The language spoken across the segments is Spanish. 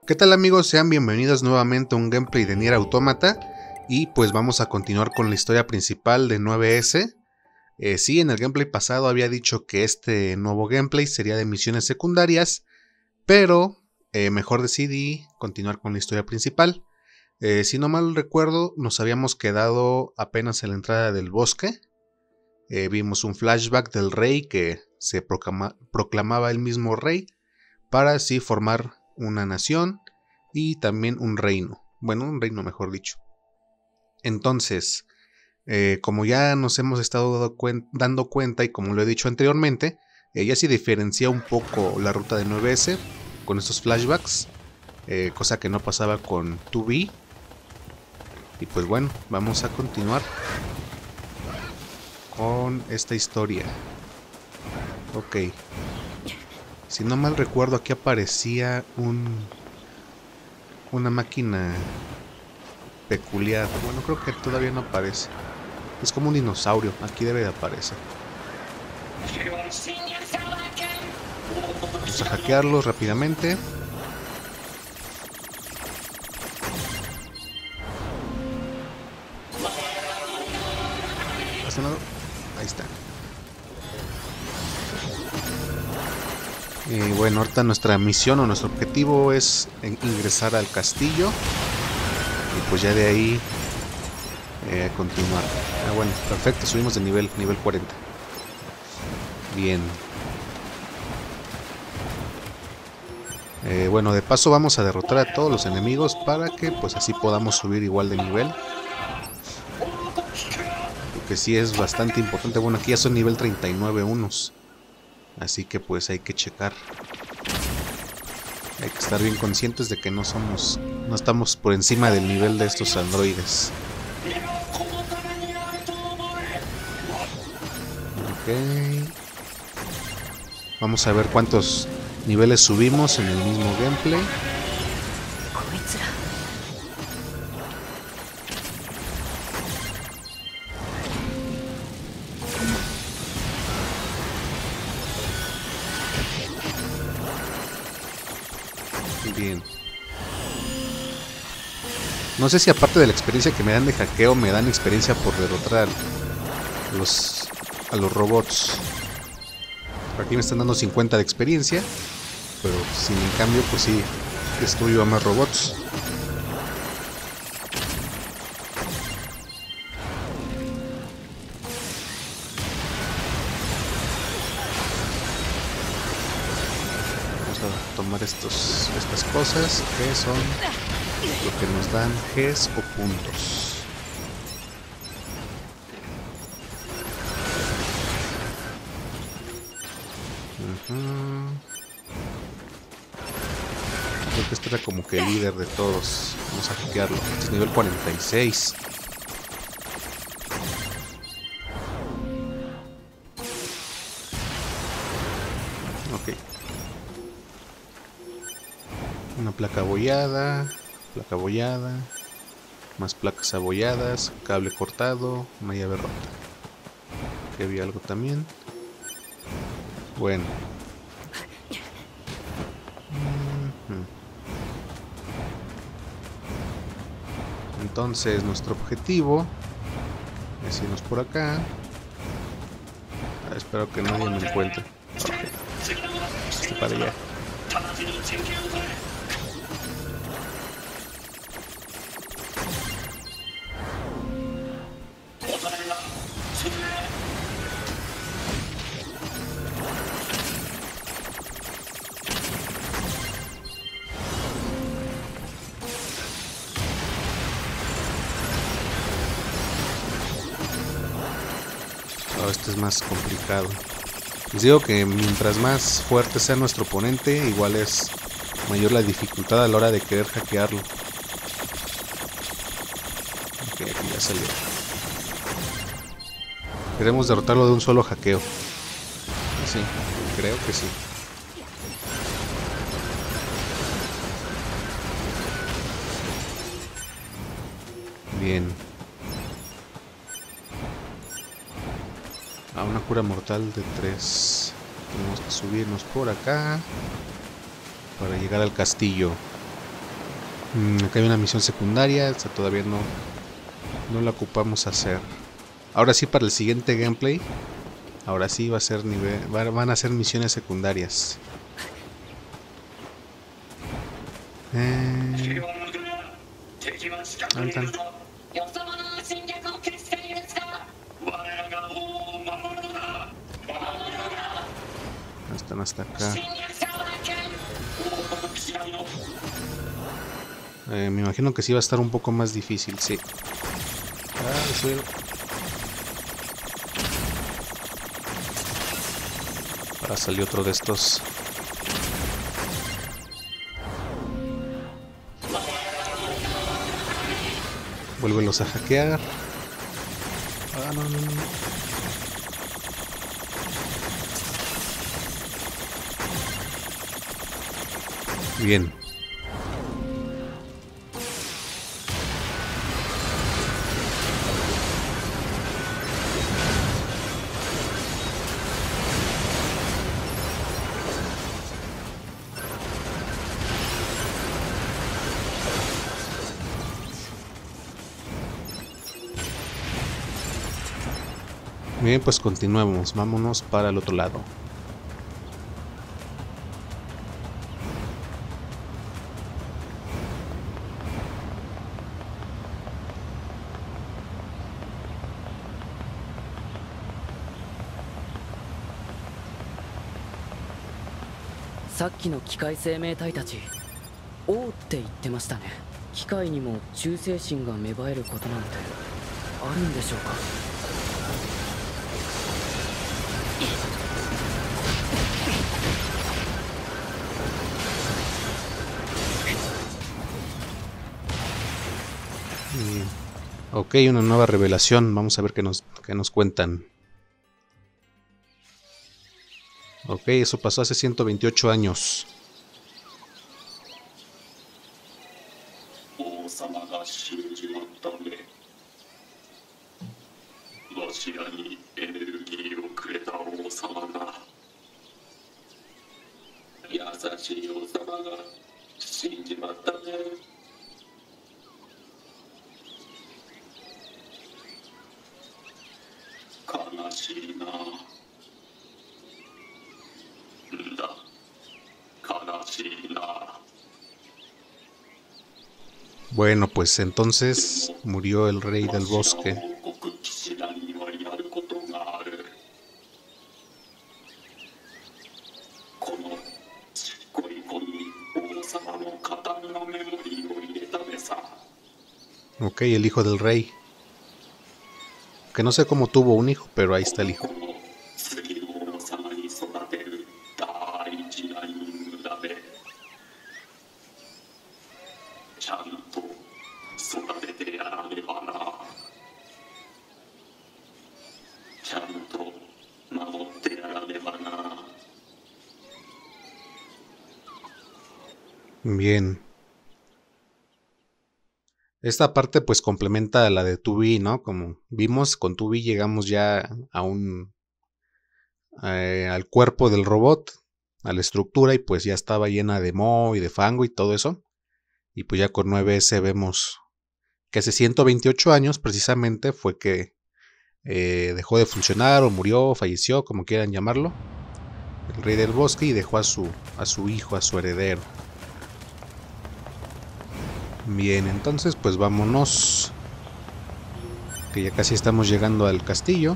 ¿Qué tal amigos? Sean bienvenidos nuevamente a un gameplay de Nier Automata. Y pues vamos a continuar con la historia principal de 9S. Sí, en el gameplay pasado había dicho que este nuevo gameplay sería de misiones secundarias, pero mejor decidí continuar con la historia principal. Si no mal recuerdo, nos habíamos quedado apenas en la entrada del bosque. Vimos un flashback del rey que se proclamaba el mismo rey para así formar una nación y también un reino. Bueno, un reino mejor dicho. Entonces, como ya nos hemos estado dando cuenta y como lo he dicho anteriormente, ya se diferencia un poco la ruta de 9S con estos flashbacks, cosa que no pasaba con 2B. Y pues bueno, vamos a continuar con esta historia. Ok. Si no mal recuerdo, aquí aparecía una máquina peculiar. Bueno, creo que todavía no aparece. Es como un dinosaurio. Aquí debe de aparecer. Vamos a hackearlos rápidamente. Ahí está. Bueno, ahorita nuestra misión o nuestro objetivo es ingresar al castillo. Y pues ya de ahí continuar. Bueno, perfecto, subimos de nivel 40. Bien. Bueno, de paso vamos a derrotar a todos los enemigos para que pues así podamos subir igual de nivel. Porque sí es bastante importante. Bueno, aquí ya son nivel 39 unos. Así que pues hay que checar. Hay que estar bien conscientes de que no estamos por encima del nivel de estos androides. Ok. Vamos a ver cuántos niveles subimos en el mismo gameplay. Bien. No sé si aparte de la experiencia que me dan de hackeo, me dan experiencia por derrotar a los robots. Aquí me están dando 50 de experiencia, pero si en cambio pues sí destruyo a más robots. Vamos a tomar estas cosas que son lo que nos dan Gs o puntos. Creo que este era como que el líder de todos. Vamos a hackearlo. Este es nivel 46. Ok. Una placa abollada. Placa abollada. Más placas abolladas. Cable cortado. Una llave rota. Aquí había algo también. Bueno. Entonces nuestro objetivo es irnos por acá. Espero que nadie me encuentre. Okay. Para allá. Este es más complicado. Les digo que mientras más fuerte sea nuestro oponente, igual es mayor la dificultad a la hora de querer hackearlo. Ok, aquí ya salió. Queremos derrotarlo de un solo hackeo. Sí, creo que sí. Bien. A una cura mortal de 3. Tenemos que subirnos por acá para llegar al castillo. Acá hay una misión secundaria. Esta todavía no la ocupamos hacer. Ahora sí, para el siguiente gameplay, ahora sí va a ser van a ser misiones secundarias. Están hasta acá. Me imagino que sí va a estar un poco más difícil, sí. Ahora salió otro de estos. Vuélvelos a hackear. No. Bien. Bien, pues continuemos. Vámonos para el otro lado. さっきの機械生命体たち、王って言ってましたね。機械にも忠誠心が芽生えることなんてあるんでしょうか。 Ok, una nueva revelación. Vamos a ver qué nos cuentan. Ok, eso pasó hace 128 años. Bueno, pues entonces murió el rey del bosque. Ok, el hijo del rey. Que no sé cómo tuvo un hijo, pero ahí está el hijo. Bien. Esta parte pues complementa a la de 2B, ¿no? Como vimos, con 2B llegamos ya a al cuerpo del robot, a la estructura, y pues ya estaba llena de moho y de fango y todo eso. Y pues ya con 9S vemos que hace 128 años precisamente fue que dejó de funcionar o murió, falleció, como quieran llamarlo, el rey del bosque, y dejó a su hijo, a su heredero. Bien, entonces pues vámonos, que ya casi estamos llegando al castillo.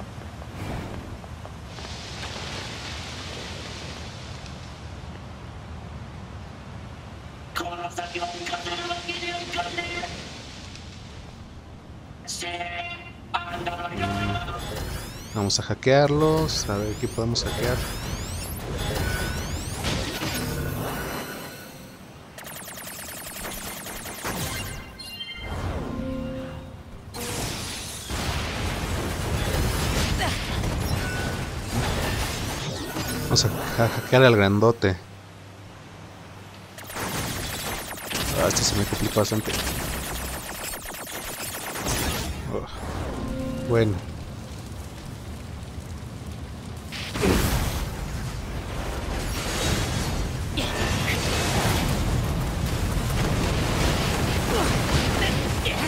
Vamos a hackearlos, a ver qué podemos hackear. Vamos a hackear al grandote. Este se me complicó bastante. Bueno.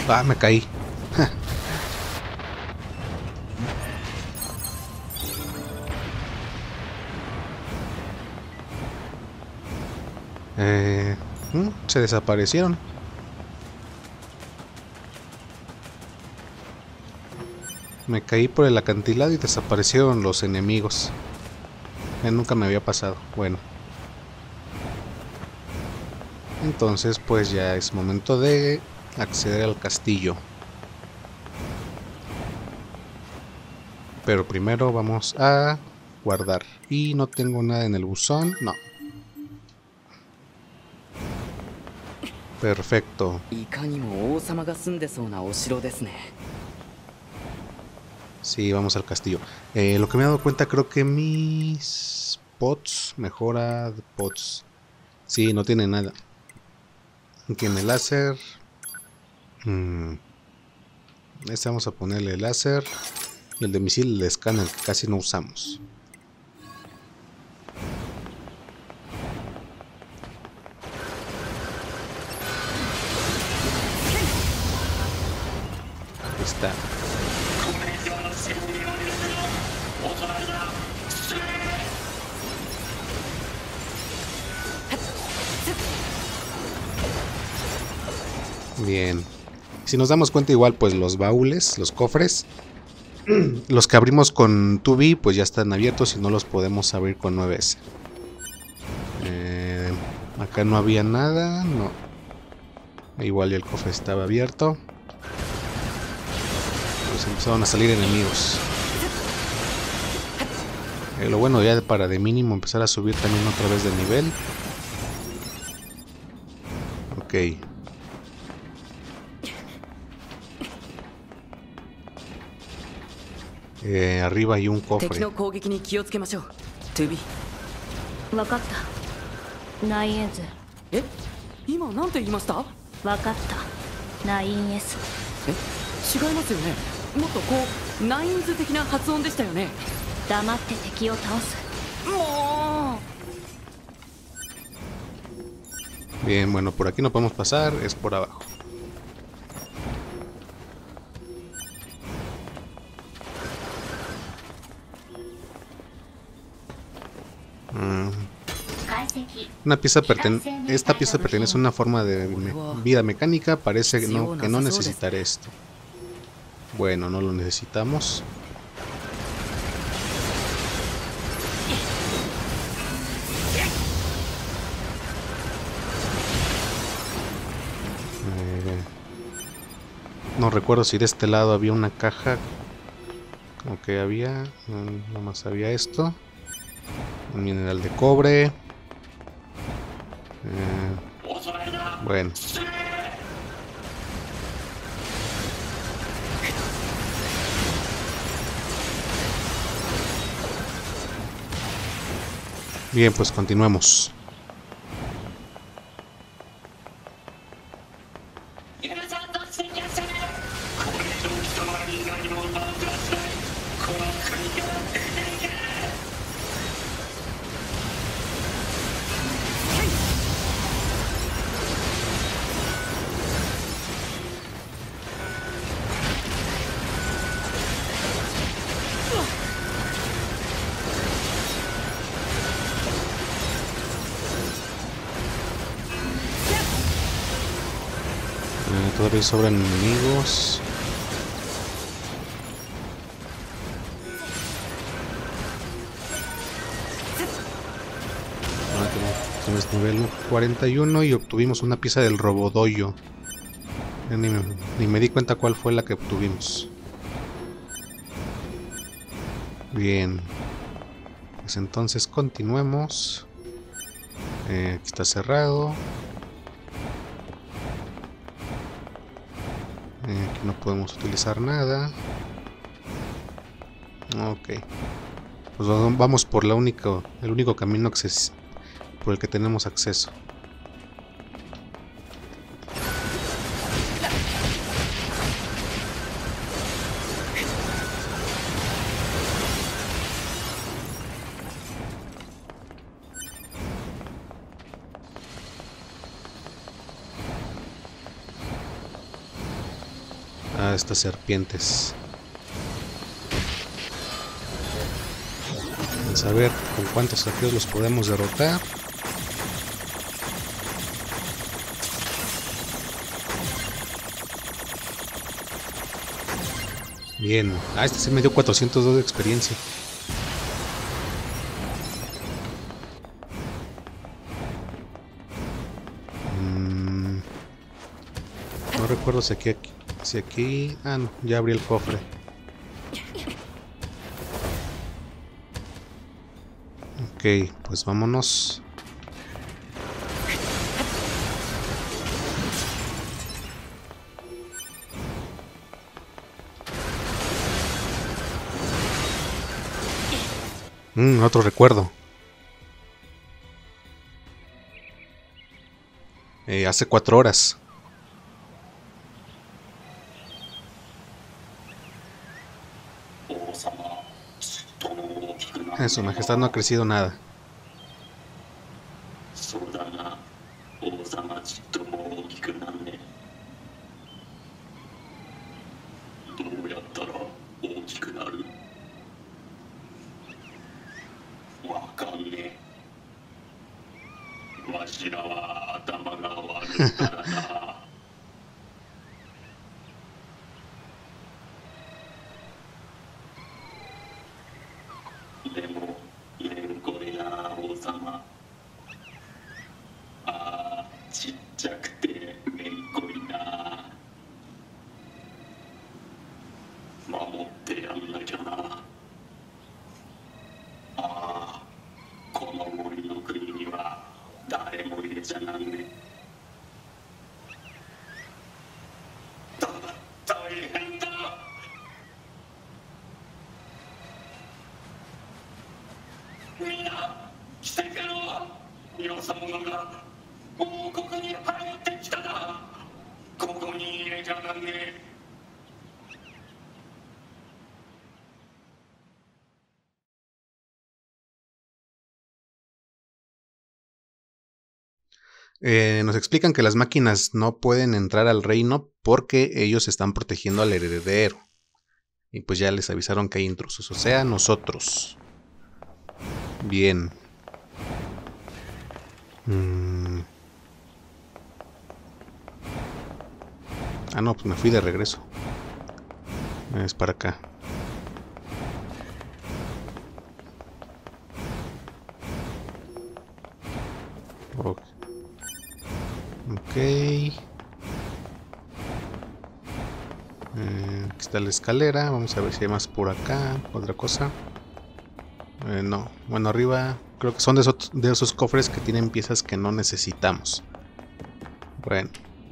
Ah, me caí. Se desaparecieron. Me caí por el acantilado y desaparecieron los enemigos. Nunca me había pasado. Bueno. Entonces pues ya es momento de acceder al castillo. Pero primero vamos a guardar. Y no tengo nada en el buzón. No. Perfecto. Sí, vamos al castillo. Lo que me he dado cuenta, creo que mis pots, mejora de pots. Sí, no tiene nada. Aquí en el láser. Este vamos a ponerle el láser. Y el de misil, el de escáner, que casi no usamos. Ahí está. Bien. Si nos damos cuenta, igual pues los baúles, los cofres, los que abrimos con 2B pues ya están abiertos y no los podemos abrir con 9S. Acá no había nada, no. Igual el cofre estaba abierto. Pues empezaron a salir enemigos. Lo bueno ya para de mínimo empezar a subir también otra vez de nivel. Ok. Arriba hay un cofre. Bien, bueno, por aquí no podemos pasar, es por abajo. Esta pieza pertenece a una forma de vida mecánica. Parece que no necesitaré esto. Bueno, no lo necesitamos. No recuerdo si de este lado había una caja. Ok, había. Nomás había esto. Un mineral de cobre. Bueno. Bien, pues continuemos. Todavía sobran enemigos. Tenemos nivel 41 y obtuvimos una pieza del Robodoyo. Ni me di cuenta cuál fue la que obtuvimos. Bien. Pues entonces continuemos. Aquí está cerrado. Aquí no podemos utilizar nada. Ok. Pues vamos por el único camino por el que tenemos acceso. estas serpientes. Vamos a ver con cuántos saqueos los podemos derrotar. Bien. Ah, este sí me dio 402 de experiencia. No recuerdo si aquí... Ah, no, ya abrí el cofre. Ok, pues vámonos. Otro recuerdo. Hace 4 horas. Su majestad no ha crecido nada. Nos explican que las máquinas no pueden entrar al reino porque ellos están protegiendo al heredero. Y pues ya les avisaron que hay intrusos, o sea, nosotros. Bien. Ah, no, pues me fui de regreso. Es para acá. Ok. Aquí está la escalera. Vamos a ver si hay más por acá. Otra cosa. No. Bueno, arriba creo que son de esos cofres que tienen piezas que no necesitamos. Bueno.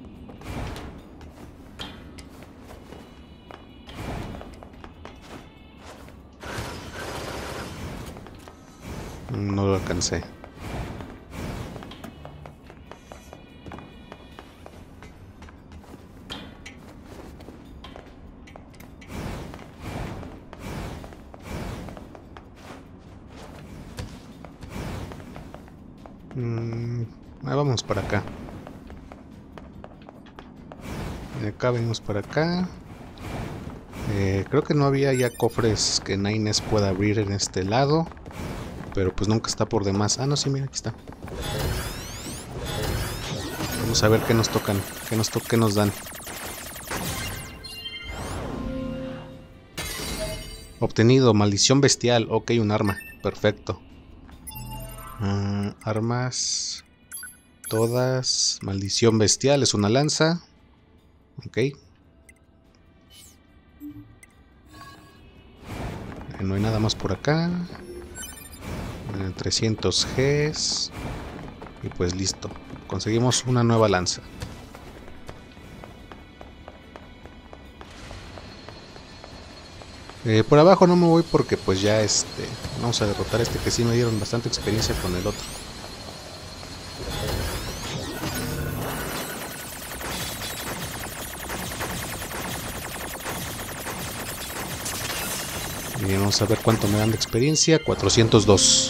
No lo alcancé. Vamos para acá. Acá venimos para acá. Creo que no había ya cofres que Nines pueda abrir en este lado. Pero pues nunca está por demás. Ah, no, sí, mira, aquí está. Vamos a ver qué nos tocan. Qué nos dan. Obtenido, maldición bestial. Ok, un arma. Perfecto. Armas. Todas. Maldición bestial, es una lanza. Ok. No hay nada más por acá. 300 Gs. Y pues listo. Conseguimos una nueva lanza. Por abajo no me voy porque pues ya vamos a derrotar a este que sí me dieron bastante experiencia con el otro. Bien, vamos a ver cuánto me dan de experiencia. 402.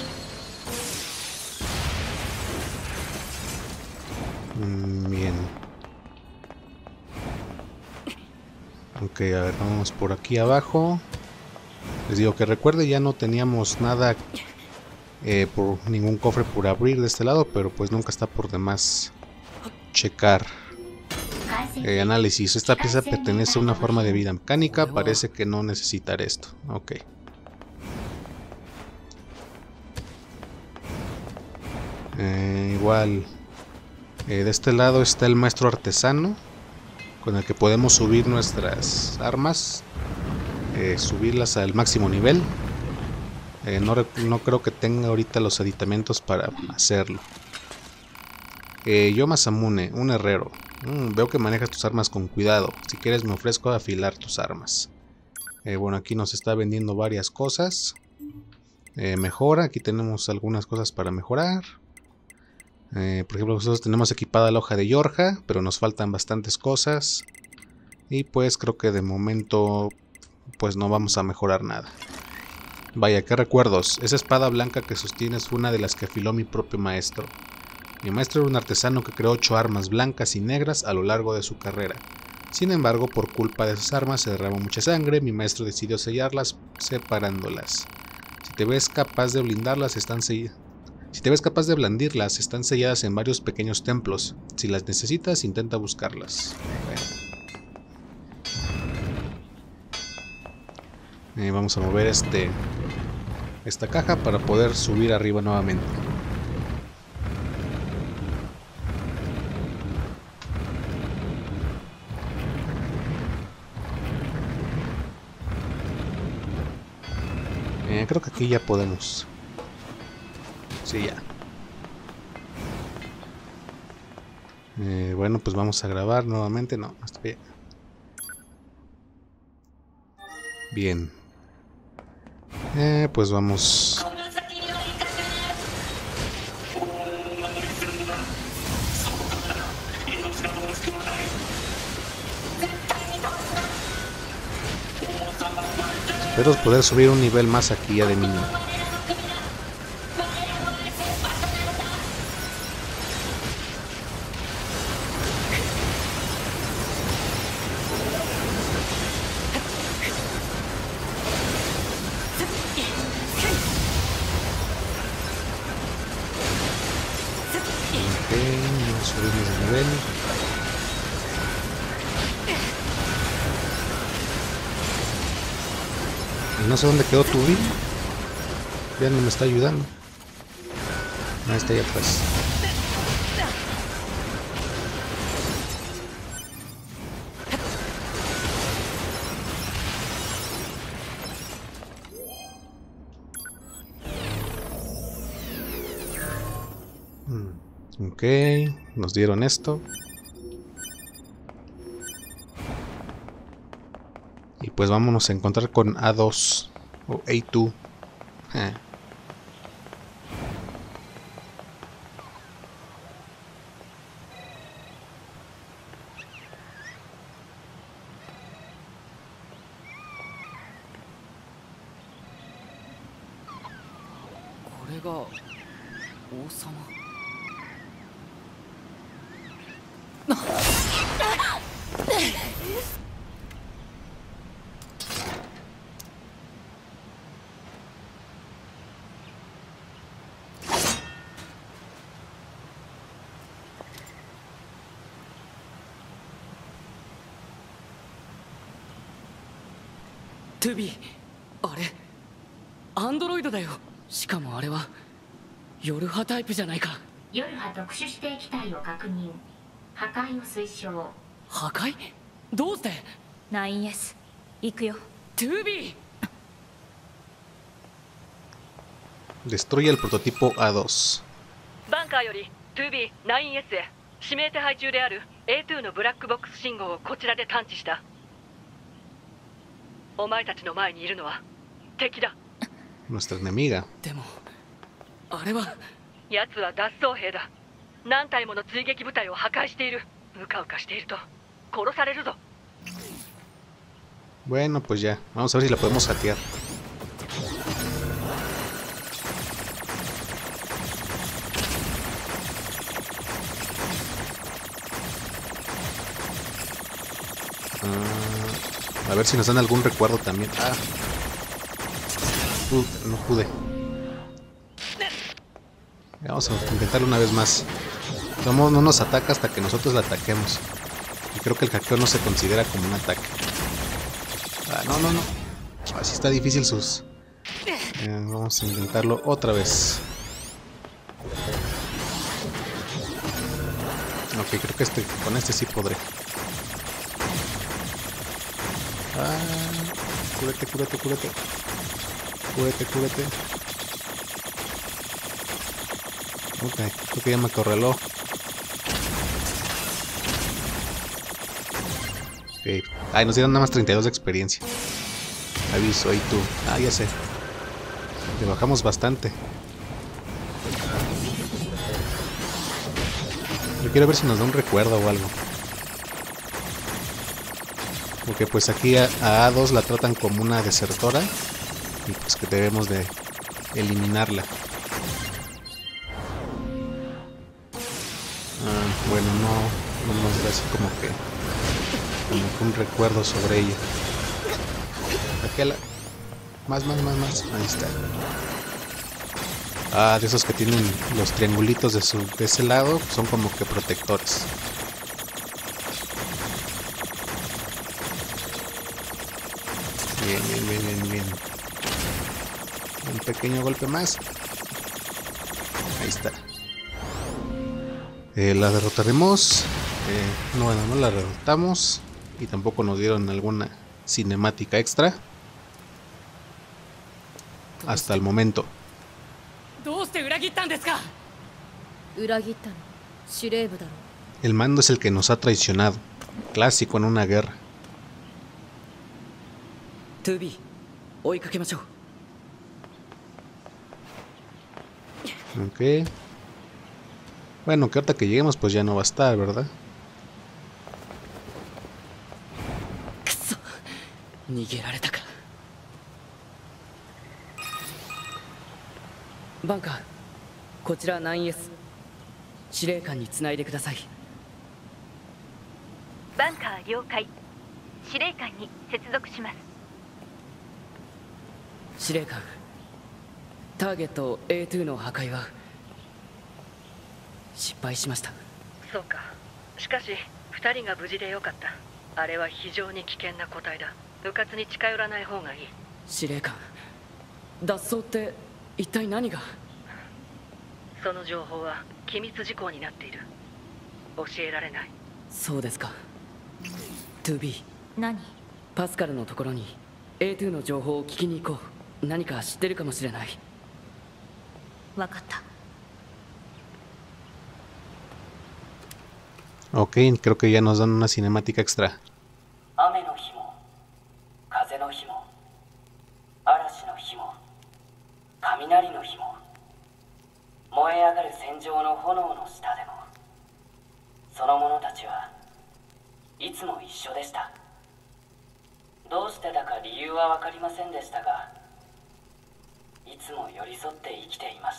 Bien. Ok. Ok, a ver, vamos por aquí abajo. Les digo que recuerde, ya no teníamos nada por ningún cofre por abrir de este lado, pero pues nunca está por demás checar. Análisis. Esta pieza pertenece a una forma de vida mecánica. Parece que no necesitaré esto. Ok. Igual. De este lado está el maestro artesano, con el que podemos subir nuestras armas. Subirlas al máximo nivel. No creo que tenga ahorita los aditamentos para hacerlo. Yo Masamune, un herrero. Veo que manejas tus armas con cuidado. Si quieres me ofrezco a afilar tus armas. Bueno, aquí nos está vendiendo varias cosas. Mejora, aquí tenemos algunas cosas para mejorar. Por ejemplo, nosotros tenemos equipada la hoja de Yorja, pero nos faltan bastantes cosas. Y pues creo que de momento pues no vamos a mejorar nada. Vaya, qué recuerdos. Esa espada blanca que sostienes fue una de las que afiló mi propio maestro. Mi maestro era un artesano que creó 8 armas blancas y negras a lo largo de su carrera. Sin embargo, por culpa de esas armas se derramó mucha sangre. Mi maestro decidió sellarlas separándolas. Si te ves capaz de blindarlas, están selladas en varios pequeños templos. Si las necesitas, intenta buscarlas. Bueno. Vamos a mover esta caja para poder subir arriba nuevamente. Creo que aquí ya podemos. Sí, ya. Bueno, pues vamos a grabar nuevamente. No, hasta bien. Bien. Pues vamos. Espero poder subir un nivel más aquí ya de mínimo. Subimos de nivel. Y no sé dónde quedó tu vida. Ya no me está ayudando. Ahí está ahí atrás. Ok, nos dieron esto. Y pues vámonos a encontrar con A2 o A2. トゥビー、あれアンドロイドだよ。しかもあれはヨルハタイプじゃないか。 ヨルハ特殊指定機体を確認。破壊を推奨。 破壊？どうして？ 9S 行くよ。 トゥビー。 Destruye el prototipo A2。 バンカーよりトゥビー 9S へ指名手配中である A2 のブラックボックス信号をこちらで探知した。お前たちの前にいるのは敵だ。 Nuestra enemiga。 でもあれは奴は脱走兵だ。何体もの追撃部隊を破壊している。うかうかしていると殺されるぞ。 Bueno, pues ya. Vamos a ver si la podemos hackear. A A ver si nos dan algún recuerdo también. Ah. No pude. Vamos a intentarlo una vez más. No nos ataca hasta que nosotros la ataquemos. Y creo que el hackeo no se considera como un ataque. Ah, no. Así está difícil sus... vamos a intentarlo otra vez. Ok, creo que con este sí podré. Ah, cúrate. Cúrate. Ok, creo que ya me acorraló. Ok. Ay, nos dieron nada más 32 de experiencia. Aviso, ahí tú. Ah, ya sé. Le bajamos bastante. Yo quiero ver si nos da un recuerdo o algo. Porque pues aquí a A2 la tratan como una desertora. Y pues que debemos de eliminarla. Bueno, no nos da así como que un recuerdo sobre ella. Más. Ahí está. Ah, de esos que tienen los triangulitos de ese lado, son como que protectores. Bien. Un pequeño golpe más. Ahí está. La derrotaremos. No la derrotamos. Y tampoco nos dieron alguna cinemática extra. Hasta el momento. El mando es el que nos ha traicionado. Clásico en una guerra. Ok. Bueno, que ahorita que lleguemos pues ya no va a estar, ¿verdad? Banca, こちら 9S 司令官につないでください。 バンカー了解。司令官に接続します。 司令官、ターゲット A2 の破壊は失敗しました。 そうか。しかし2人が無事でよかった。あれは非常に危険な個体だ。迂闊に近寄らない方がいい。 司令官、脱走って一体何が？ その情報は機密事項になっている。教えられない。 そうですか。2B、 何？ パスカルのところに A2 の情報を聞きに行こう。何か知ってるかもしれない。 わかった。 Ok, creo que ya nos dan una cinemática extra. 雨の日も風の日も嵐の日も雷の日も燃え上がる戦場の炎の下でもその者たちはいつも一緒でした。どうしてだか理由は分かりませんでしたが、いつも寄り添って生きていました。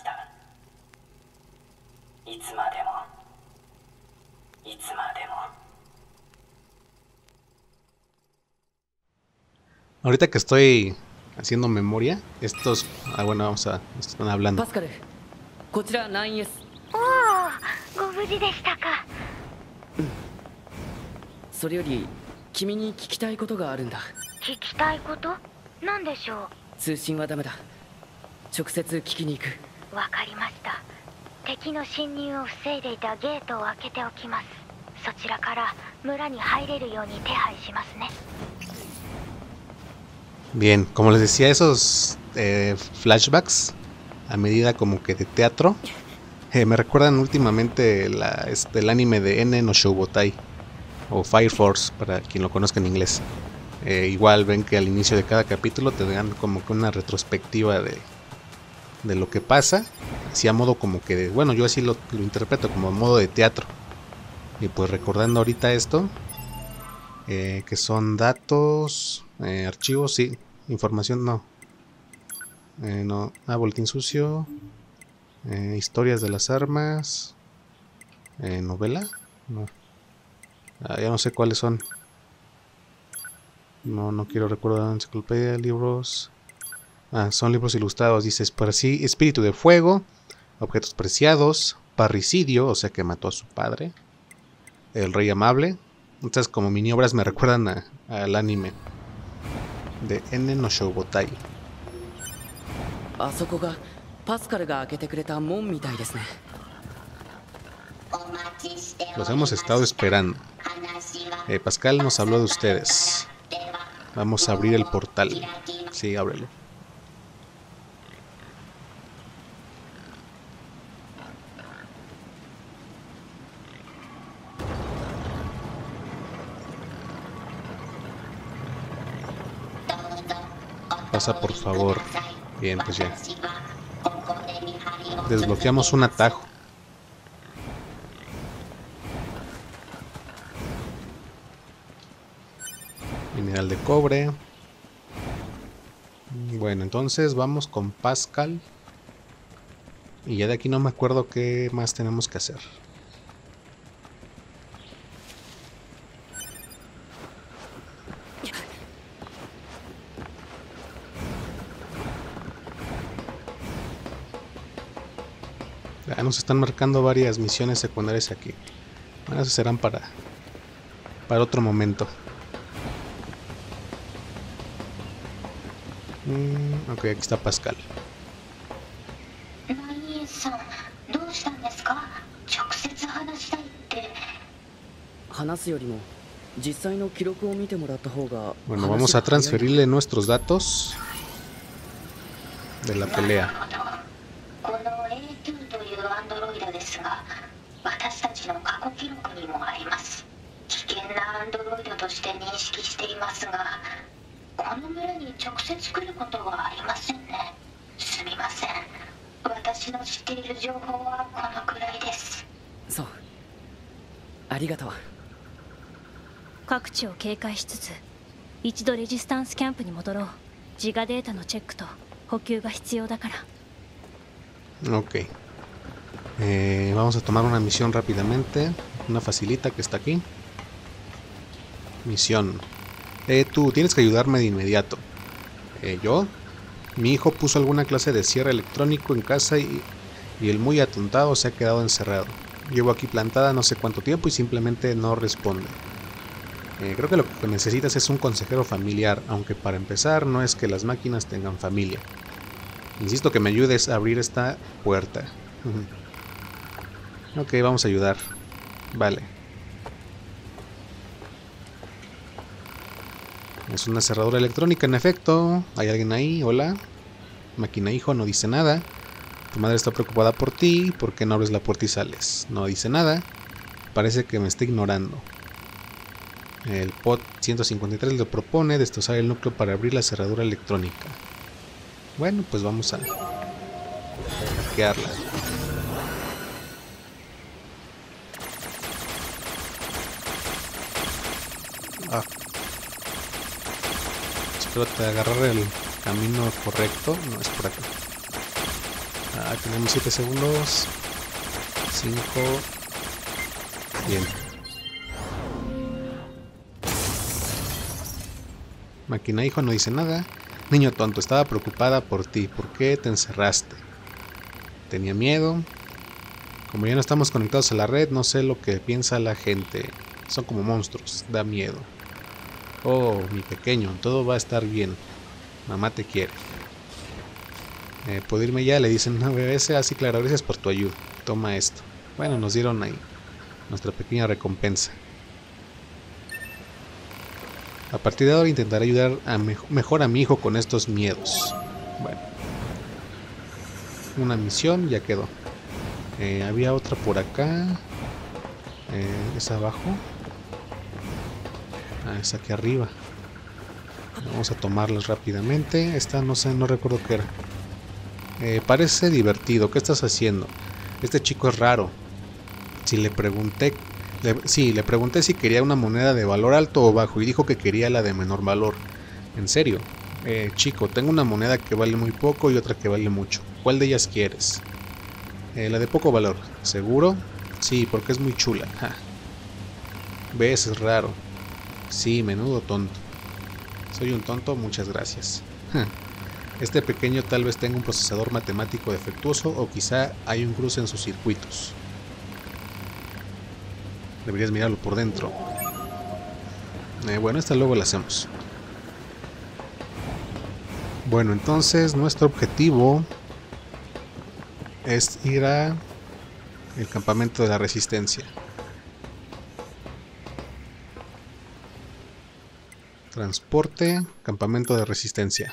いつまでもいつまでも。Ahorita que estoy haciendo memoria, estos... bueno, vamos a... están hablando. Pascal, こちら 9S。 おお、ご無事でしたか。 それより君に聞きたいことがあるんだ。 聞きたいこと？何でしょう？ 通信はダメだ。直接聞きに行く。 わかりました。敵の侵入を防いでいたゲートを開けておきます。そちらから村に入れるように手配しますね。 Bien, como les decía, esos flashbacks a medida como que de teatro me recuerdan últimamente el anime de N no Shoubotai o Fire Force, para quien lo conozca en inglés. Igual ven que al inicio de cada capítulo te dan como que una retrospectiva de lo que pasa, así a modo como que de, bueno, yo así lo interpreto como a modo de teatro. Y pues recordando ahorita esto, que son datos, archivos, sí, información no, no, boletín sucio, historias de las armas, novela, no, ya no sé cuáles son. No quiero recordar. Enciclopedia, libros. Ah, son libros ilustrados. Dice, espíritu de fuego, objetos preciados, parricidio, o sea que mató a su padre, el rey amable. Estas como mini obras me recuerdan al anime de N no Shoubotai. Los hemos estado esperando. Pascal nos habló de ustedes. Vamos a abrir el portal. Sí, ábrelo. Pasa, por favor. Bien, pues ya. Desbloqueamos un atajo. Mineral de cobre. Bueno, entonces vamos con Pascal. Y ya de aquí no me acuerdo qué más tenemos que hacer. Ya nos están marcando varias misiones secundarias aquí. Bueno, esas serán para otro momento. Ok, aquí está Pascal. Bueno, vamos a transferirle nuestros datos de la pelea. So, 各地を警戒しつつ一度レジスタンスキャンプに戻ろう。自我データのチェックと補給が必要だから。 Ok. Vamos a tomar una misión rápidamente. Una facilita que está aquí. Misión. Tú tienes que ayudarme de inmediato. ¿Yo? Mi hijo puso alguna clase de cierre electrónico en casa y el muy atontado se ha quedado encerrado. Llevo aquí plantada no sé cuánto tiempo y simplemente no responde. Creo que lo que necesitas es un consejero familiar, aunque para empezar no es que las máquinas tengan familia. Insisto que me ayudes a abrir esta puerta. Ok, vamos a ayudar. Vale. Es una cerradura electrónica, en efecto. ¿Hay alguien ahí? Hola. Máquina hijo, no dice nada. Tu madre está preocupada por ti. ¿Por qué no abres la puerta y sales? No dice nada. Parece que me está ignorando. El POT 153 le propone destrozar el núcleo para abrir la cerradura electrónica. Bueno, pues vamos a hackearla. Espero te agarrar el camino correcto. No, es por acá. Tenemos 7 segundos. 5. Bien. Máquina hijo no dice nada. Niño tonto, estaba preocupada por ti. ¿Por qué te encerraste? Tenía miedo. Como ya no estamos conectados a la red, no sé lo que piensa la gente. Son como monstruos, da miedo. Oh, mi pequeño, todo va a estar bien. Mamá te quiere. ¿Puedo irme ya? Le dicen 9S. Así, claro, gracias por tu ayuda. Toma esto. Bueno, nos dieron ahí nuestra pequeña recompensa. A partir de ahora intentaré ayudar mejor a mi hijo con estos miedos. Bueno. Una misión, ya quedó. Había otra por acá. Es abajo. Es aquí arriba. Vamos a tomarlas rápidamente. Esta no sé, no recuerdo qué era. Parece divertido. ¿Qué estás haciendo? Este chico es raro. Si le pregunté... le pregunté si quería una moneda de valor alto o bajo y dijo que quería la de menor valor. En serio, chico, tengo una moneda que vale muy poco y otra que vale mucho. ¿Cuál de ellas quieres? La de poco valor. ¿Seguro? Sí, porque es muy chula. Ja. ¿Ves? Es raro. Sí, menudo tonto. Soy un tonto, muchas gracias. Este pequeño tal vez tenga un procesador matemático defectuoso o quizá hay un cruce en sus circuitos. Deberías mirarlo por dentro. Bueno, esta luego la hacemos. Bueno, entonces nuestro objetivo es ir a el campamento de la resistencia. Transporte, campamento de resistencia.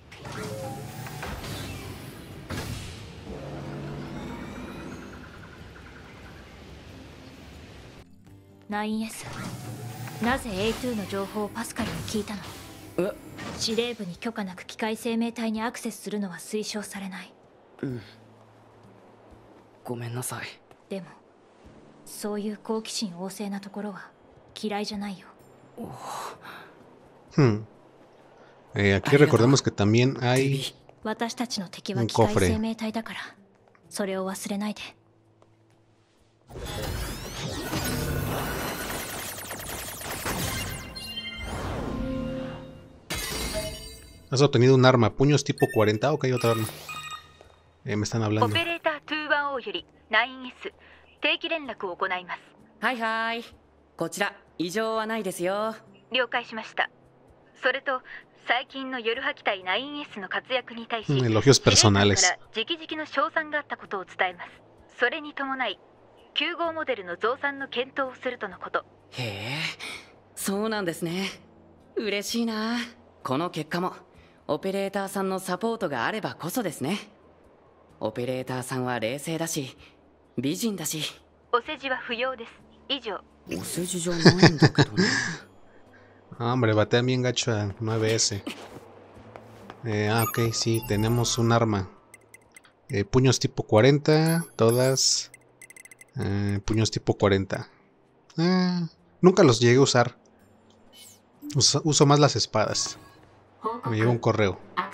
9S、なぜ A2 の情報をパスカルに聞いたの？司令部に許可なく機械生命体にアクセスするのは推奨されない。 ごめんなさい。 でもそういう好奇心旺盛なところは嫌いじゃないよ。 Aquí recordemos que también hay 私たちの敵は機械生命体だから、それを忘れないで。 Has obtenido un arma, puños tipo 40. Ok, otra arma. Me están hablando. オペレーター210より 9S 定期連絡を行います。 はいはい。こちら異常はないですよ。 了解しました。それと最近の夜吐き隊 9S の活躍に対し、 elogios personales。 直々の称賛があったことを伝えます。それに伴い9号モデルの増産の検討をするとのこと。 へえ、そうなんですね。嬉しいな。この結果もオペレーターさんのサポートがあればこそですね。オペレーターさんは冷静だし美人だし。 お世辞は不要です。以上。 お世辞じゃないんだけどね。 Hombre, batea bien gacho a 9S. Ok, sí, tenemos un arma. Puños tipo 40, todas. Puños tipo 40. Nunca los llegué a usar. Uso más las espadas. Me llegó un correo.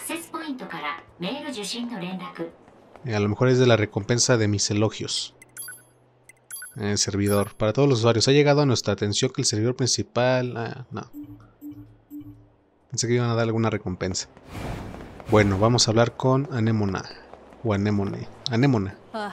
A lo mejor es de la recompensa de mis elogios. Servidor. Para todos los usuarios. Ha llegado a nuestra atención que el servidor principal... no. Pensé que iban a dar alguna recompensa. Bueno, vamos a hablar con Anemona. O Anemone. Anemona. Oh,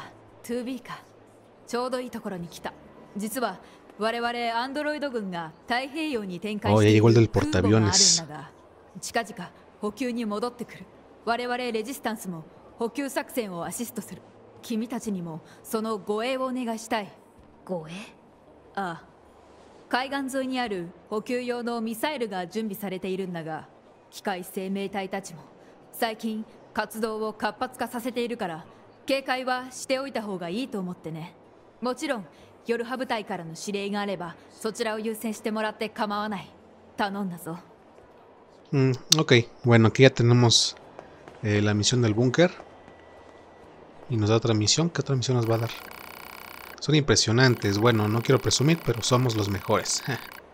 ya llegó el del portaaviones. 近々補給に戻ってくる。我々レジスタンスも補給作戦をアシストする。君たちにもその護衛をお願いしたい。 護衛？ ああ。海岸沿いにある補給用のミサイルが準備されているんだが、機械生命体たちも最近活動を活発化させているから警戒はしておいた方がいいと思ってね。もちろん夜派部隊からの指令があればそちらを優先してもらって構わない。頼んだぞ。 Ok, bueno, aquí ya tenemos la misión del búnker. Y nos da otra misión. ¿Qué otra misión nos va a dar? Son impresionantes. Bueno, no quiero presumir, pero somos los mejores.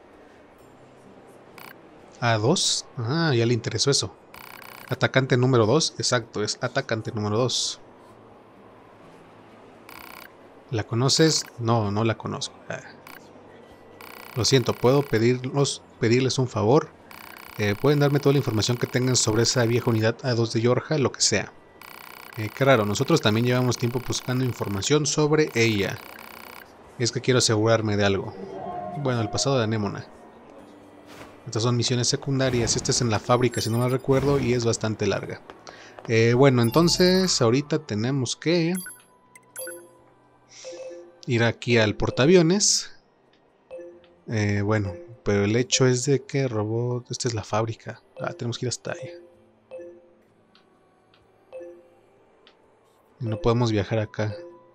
A2. Ah, ya le interesó eso. Atacante número 2. Exacto, es atacante número 2. ¿La conoces? No, no la conozco. Lo siento, ¿puedo pedirles un favor? Pueden darme toda la información que tengan sobre esa vieja unidad A2 de Yorja, lo que sea. Qué raro, nosotros también llevamos tiempo buscando información sobre ella. Es que quiero asegurarme de algo. Bueno, el pasado de Anémona. Estas son misiones secundarias. Esta es en la fábrica, si no me recuerdo, y es bastante larga. Bueno, entonces ahorita tenemos que ir aquí al portaaviones. Bueno, pero el hecho es de que robot... Esta es la fábrica. Tenemos que ir hasta allá. Y no podemos viajar acá.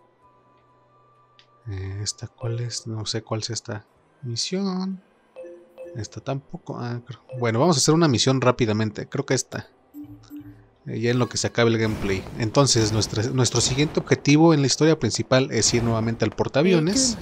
¿Esta cuál es? No sé cuál es esta misión. Esta tampoco. Bueno, vamos a hacer una misión rápidamente. Creo que esta. Ya en lo que se acabe el gameplay. Entonces, nuestro siguiente objetivo en la historia principal es ir nuevamente al portaaviones.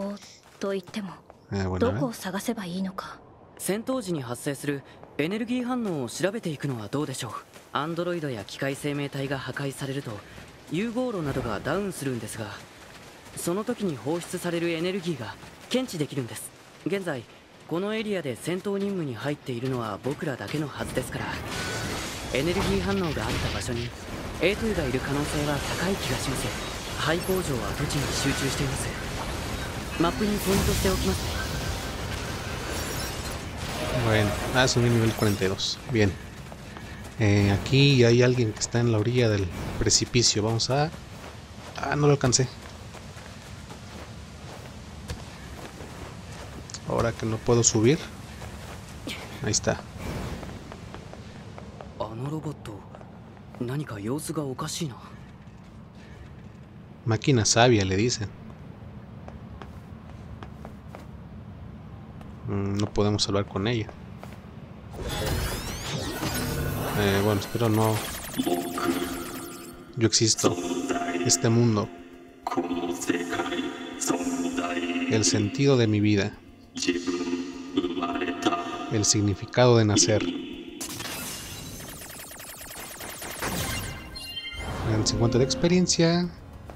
Bueno, 戦闘時に発生するエネルギー反応を調べていくのはどうでしょう。アンドロイドや機械生命体が破壊されると融合炉などがダウンするんですが、その時に放出されるエネルギーが検知できるんです。現在このエリアで戦闘任務に入っているのは僕らだけのはずですから、エネルギー反応があった場所に A2 がいる可能性は高い気がします。廃工場は土地に集中しています。マップにポイントしておきますね。 Bueno, subí nivel 42. Bien. Aquí hay alguien que está en la orilla del precipicio. Vamos a... Ah, no lo alcancé. Ahora que no puedo subir. Ahí está. Máquina sabia, le dicen. No podemos hablar con ella. Bueno, espero no... Yo existo. Este mundo. El sentido de mi vida. El significado de nacer. En 50 de experiencia.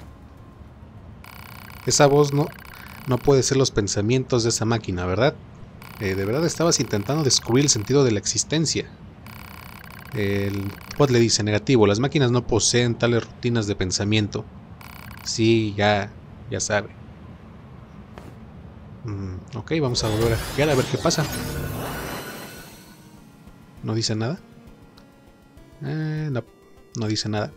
Esa voz no puede ser los pensamientos de esa máquina, ¿verdad? De verdad estabas intentando descubrir el sentido de la existencia. El Pod le dice negativo, las máquinas no poseen tales rutinas de pensamiento. Sí, ya sabe. Ok, vamos a volver a hackear a ver qué pasa. ¿No dice nada? No dice nada.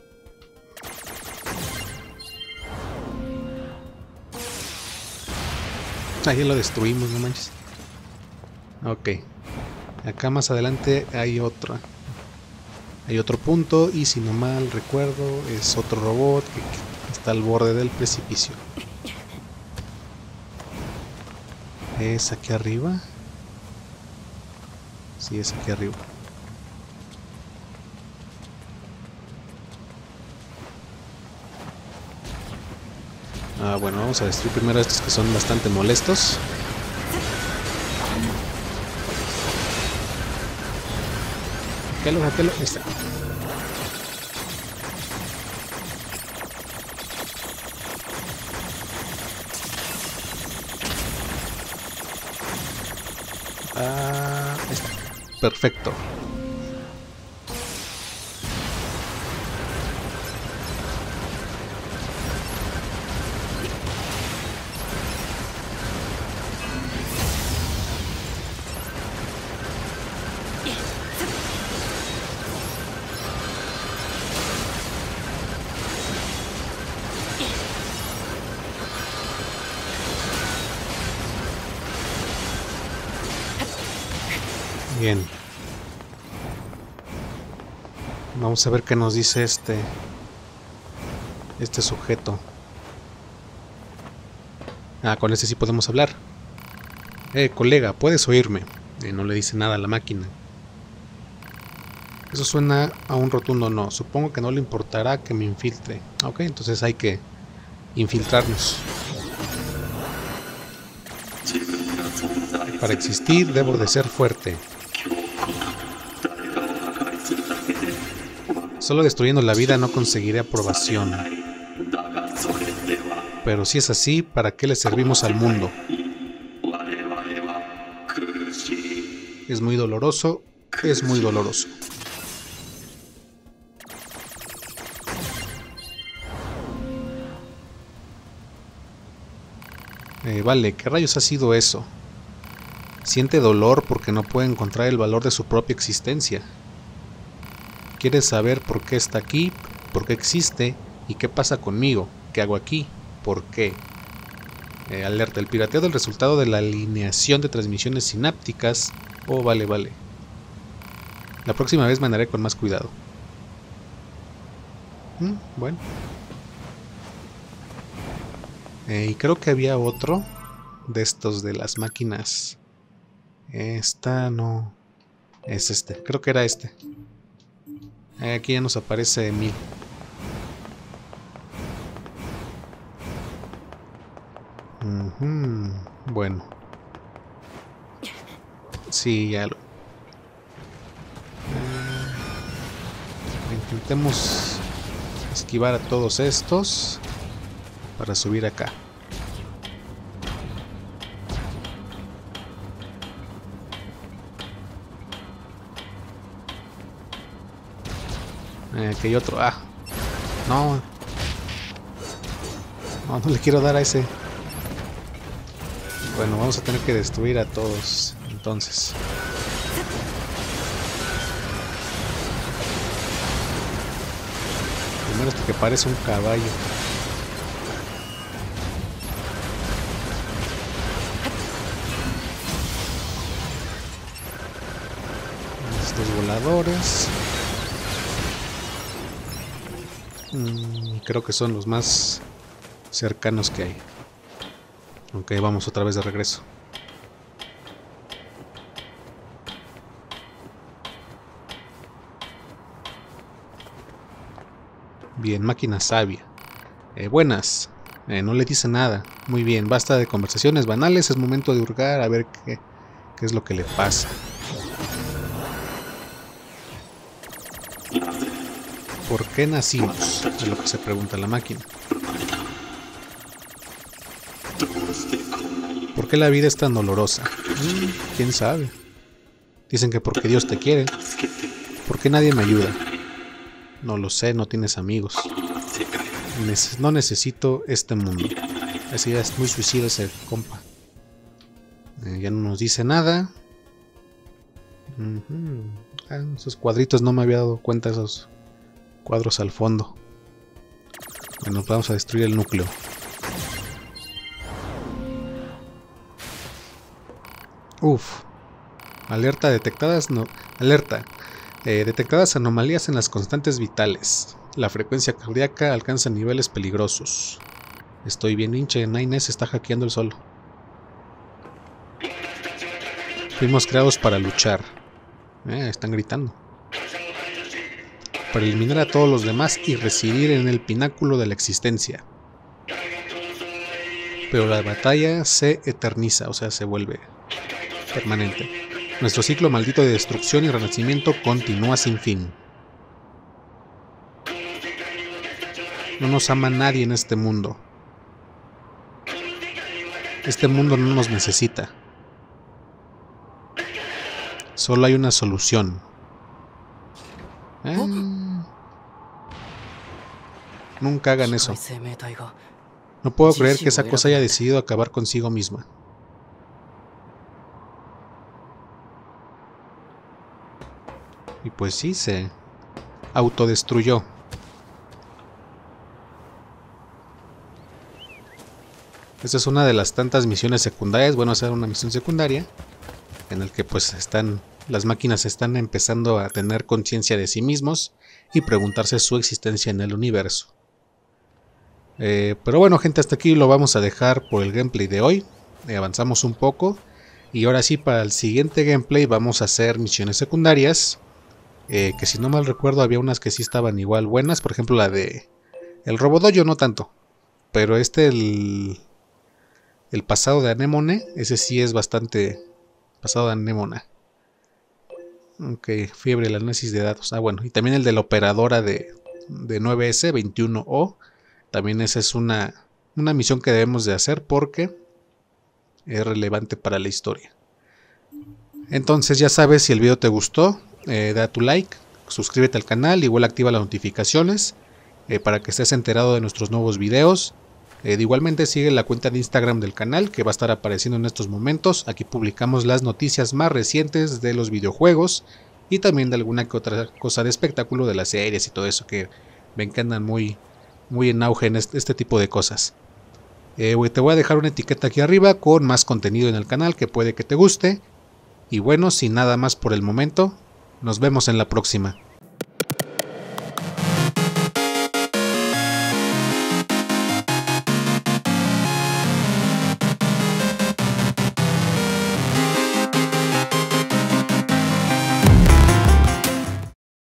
Ahí lo destruimos, no manches. Ok. Acá más adelante hay otro punto y si no mal recuerdo es otro robot que está al borde del precipicio. ¿Es aquí arriba? Sí, es aquí arriba. Bueno, vamos a destruir primero a estos que son bastante molestos. Hackealo, ahí está. Ahí está. Perfecto. Bien. Vamos a ver qué nos dice este sujeto. Con este sí podemos hablar. Colega, ¿puedes oírme? No le dice nada a la máquina. Eso suena a un rotundo no. Supongo que no le importará que me infiltre. Ok, entonces hay que infiltrarnos. Para existir debo de ser fuerte. Solo destruyendo la vida no conseguiré aprobación. Pero si es así, ¿para qué le servimos al mundo? Es muy doloroso, es muy doloroso. Vale, ¿qué rayos ha sido eso? Siente dolor porque no puede encontrar el valor de su propia existencia. Quiere saber por qué está aquí, por qué existe y qué pasa conmigo, qué hago aquí, por qué. Alerta, el pirateo del resultado de la alineación de transmisiones sinápticas. Oh, vale. La próxima vez me andaré con más cuidado. Bueno. Y creo que había otro de estos de las máquinas. Esta no. Es este, creo que era este. Aquí ya nos aparece 1000. Bueno. Sí, ya lo... intentemos esquivar a todos estos para subir acá. Aquí hay otro. Ah, no. No le quiero dar a ese. Bueno, vamos a tener que destruir a todos. Entonces. Primero este que parece un caballo. Estos voladores. Creo que son los más cercanos que hay. Ok, vamos otra vez de regreso. Bien, máquina sabia. Buenas. No le dice nada. Muy bien, basta de conversaciones banales. Es momento de hurgar a ver qué es lo que le pasa. ¿Por qué nacimos? Es lo que se pregunta la máquina. ¿Por qué la vida es tan dolorosa? ¿Quién sabe? Dicen que porque Dios te quiere. ¿Por qué nadie me ayuda? No lo sé, no tienes amigos. No necesito este mundo. Ese ya es muy suicida ese compa. Ya no nos dice nada. Esos cuadritos no me había dado cuenta, esos cuadros al fondo. Bueno, vamos a destruir el núcleo. Uf. Alerta detectadas. No. Alerta. Detectadas anomalías en las constantes vitales. La frecuencia cardíaca alcanza niveles peligrosos. Estoy bien hinche. Nine se está hackeando el solo. Fuimos creados para luchar. Están gritando. Para eliminar a todos los demás y residir en el pináculo de la existencia. Pero la batalla se eterniza, o sea, se vuelve permanente. Nuestro ciclo maldito de destrucción y renacimiento continúa sin fin. No nos ama nadie en este mundo. Este mundo no nos necesita. Solo hay una solución. Nunca hagan eso. No puedo creer que esa cosa haya decidido acabar consigo misma. Y pues sí, se autodestruyó. Esta es una de las tantas misiones secundarias. Bueno, esa era una misión secundaria en el que pues las máquinas están empezando a tener conciencia de sí mismos y preguntarse su existencia en el universo. Pero bueno, gente, hasta aquí lo vamos a dejar por el gameplay de hoy. Avanzamos un poco y ahora sí, para el siguiente gameplay vamos a hacer misiones secundarias. Que si no mal recuerdo había unas que sí estaban igual buenas. Por ejemplo la de el Robodoyo no tanto, pero el pasado de Anemone, ese sí es bastante pasado de Anemona. Ok, fiebre, el análisis de datos. Bueno, y también el de la operadora de 9S 21O. También esa es una misión que debemos de hacer porque es relevante para la historia. Entonces ya sabes, si el video te gustó, da tu like, suscríbete al canal, igual activa las notificaciones para que estés enterado de nuestros nuevos videos. Igualmente sigue la cuenta de Instagram del canal que va a estar apareciendo en estos momentos. Aquí publicamos las noticias más recientes de los videojuegos y también de alguna que otra cosa de espectáculo de las series y todo eso, que ven que andan muy en auge en este tipo de cosas. Te voy a dejar una etiqueta aquí arriba con más contenido en el canal que puede que te guste. Y bueno, sin nada más por el momento, nos vemos en la próxima.